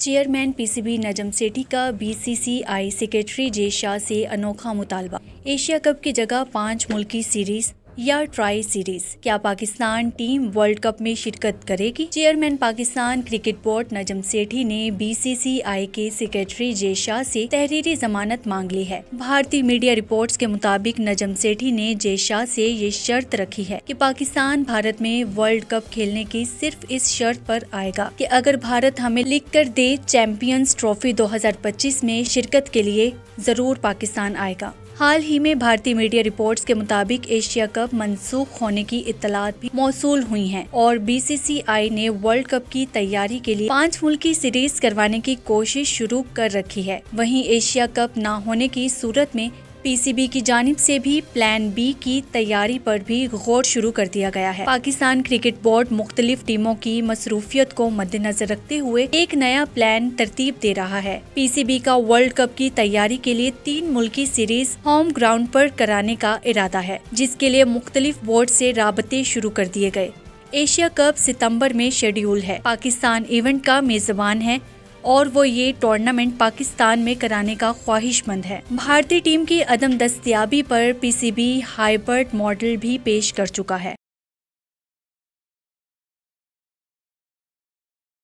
Chairman PCB Najam Sethi का BCCI secretary जे शाह से अनोखा मुतालबा। एशिया कप की जगह 5 मुल्की सीरीज या ट्राई सीरीज। क्या पाकिस्तान टीम वर्ल्ड कप में शिरकत करेगी? Chairman Pakistan cricket board Najam Sethi ने बीसीसीआई के सेक्रेटरी जे शाह से तहरीरी जमानत मांग ली है। भारतीय मीडिया रिपोर्ट्स के मुताबिक नजम सेठी ने जे शाह से ये शर्त रखी है कि पाकिस्तान भारत में वर्ल्ड कप खेलने की सिर्फ इस शर्त पर आएगा कि अगर भारत हमें लिख कर दे चैंपियंस ट्रॉफी 2025 में शिरकत के लिए जरूर पाकिस्तान आएगा। हाल ही में भारतीय मीडिया रिपोर्ट्स के मुताबिक एशिया कप मंसूख होने की इत्तलात भी मौसूल हुई हैं और बीसीसीआई ने वर्ल्ड कप की तैयारी के लिए 5 मुल्की सीरीज करवाने की कोशिश शुरू कर रखी है। वहीं एशिया कप न होने की सूरत में पीसीबी की जानिब से भी प्लान बी की तैयारी पर भी गौर शुरू कर दिया गया है। पाकिस्तान क्रिकेट बोर्ड मुख्तलिफ टीमों की मसरूफियत को मद्देनजर रखते हुए एक नया प्लान तरतीब दे रहा है। पीसीबी का वर्ल्ड कप की तैयारी के लिए 3 मुल्की सीरीज होम ग्राउंड पर कराने का इरादा है, जिसके लिए मुख्तलिफ बोर्ड से राबते शुरू कर दिए गए। एशिया कप सितम्बर में शेड्यूल है। पाकिस्तान इवेंट का मेजबान है और वो ये टूर्नामेंट पाकिस्तान में कराने का ख्वाहिशमंद है। भारतीय टीम की अदम दस्तयाबी पर पीसीबी हाइब्रिड मॉडल भी पेश कर चुका है।